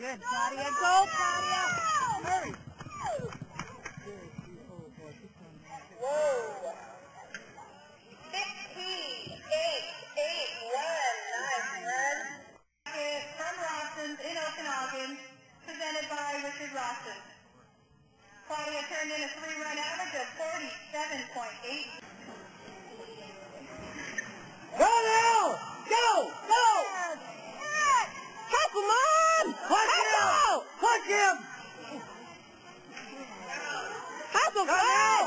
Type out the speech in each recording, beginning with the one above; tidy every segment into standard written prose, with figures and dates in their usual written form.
Good, Claudia. Go, Claudia. Hurry. Whoa. 16-8-8-1. Nice run. From Rawson's in Okanagan, presented by Richard Rawson. Claudia turned in a 3-run average of 47.8. Go now! Go! Go! Help him on! Punch him! Punch him! Help him! Go now!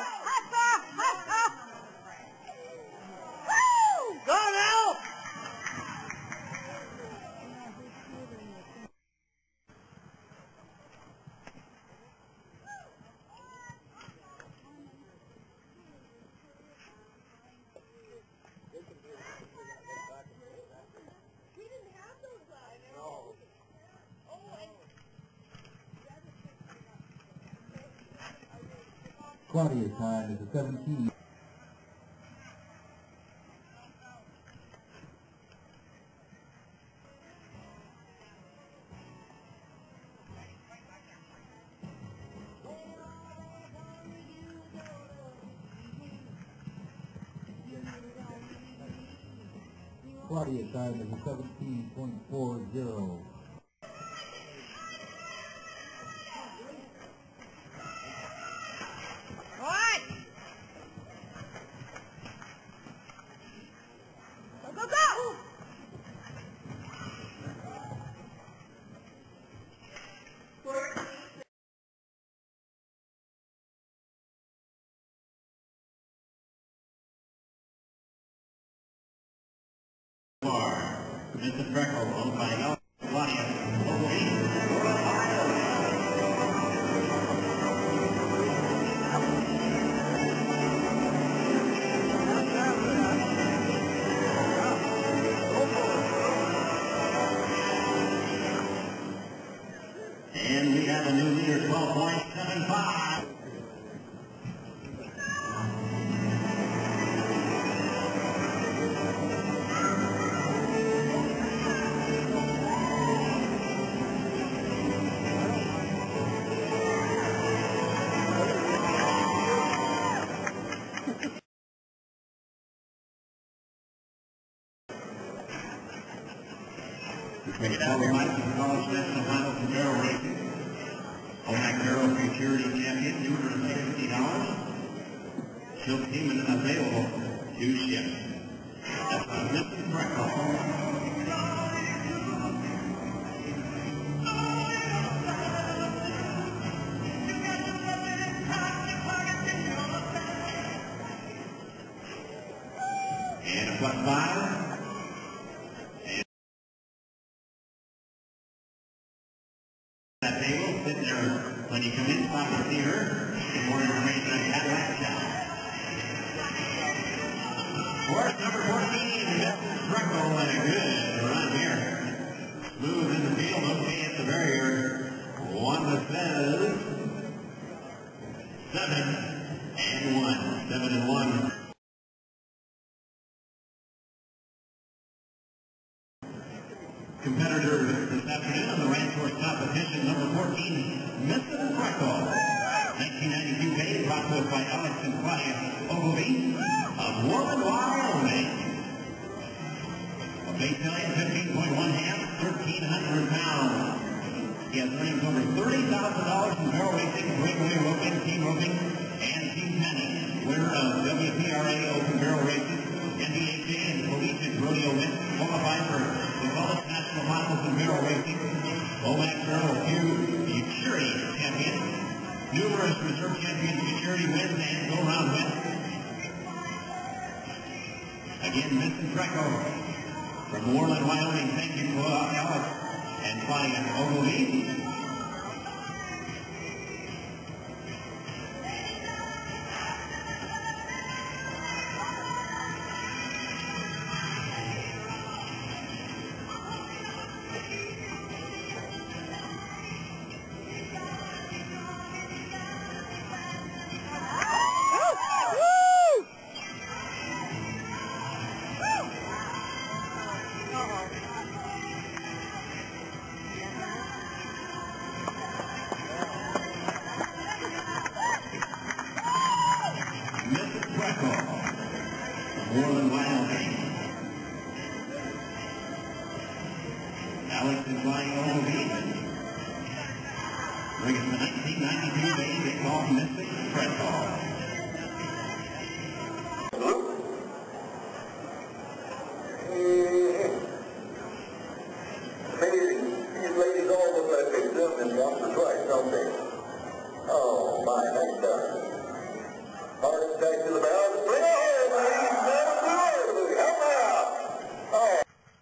Woo! Go now! Claudia's time is a 17. Claudia's time is a 17.40. Missin Freckle, owned by Claudia. And we have a new leader, 12.75. Make it out of Missin College National Final from Barrel Racing. Omac Barrel Futurity Champion, $260. Shield payment available to ship. That's from Missin Freckle. And a +5. That table, sit there when you come in, stop to see her. Get more information on Cadillac Shop. Horse number 14, Missin Freckle, and a good run here. Smooth in the field, okay at the barrier. One that says 7-1. 7-1. Competitor this afternoon on the ranch horse competition, number 14, Missin Freckle. 1992 paid, brought to us by Alex and Claudia Ogilvie of Warren, Wyoming. A base value, 15.1 half, 1,300 pounds. He has earnings over $30,000 in barrel racing, breakaway roping, team roping, and team penny. Winner of WPRA Open Barrel Races, NBHA and Collegiate Rodeo win, qualified for the College National Finals in Barrel Racing. Omac Barrel Futurity Champion. Numerous reserve champion futurity wins and go-round wins. Again, Missin Freckle from Warren, Wyoming. Thank you, Alex and Claudia Ogilvie. Alex is flying over Beaman. Bring us the 1992 baby, they call Missin Freckle. These ladies all look like they've done this once or twice, don't they? Oh, my, nice done. Hard attack to the barrel. Bring it home, ladies. Never do it. Help me out. Oh.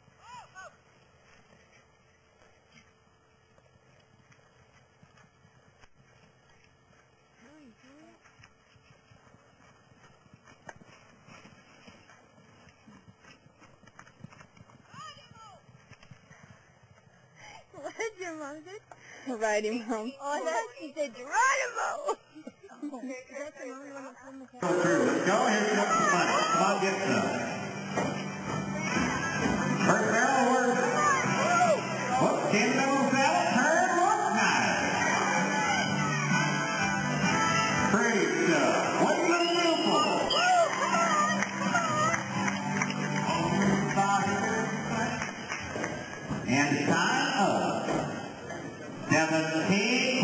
What did your mom do? Ride him home. Oh, that's, she said, Geronimo! That's the only one that's on the Go through. Let's go. Here comes the money. Come on, get some. First barrel works. Whoop, 10 double salad. Turn one time. Great stuff. What's the nipple? And time up. 17.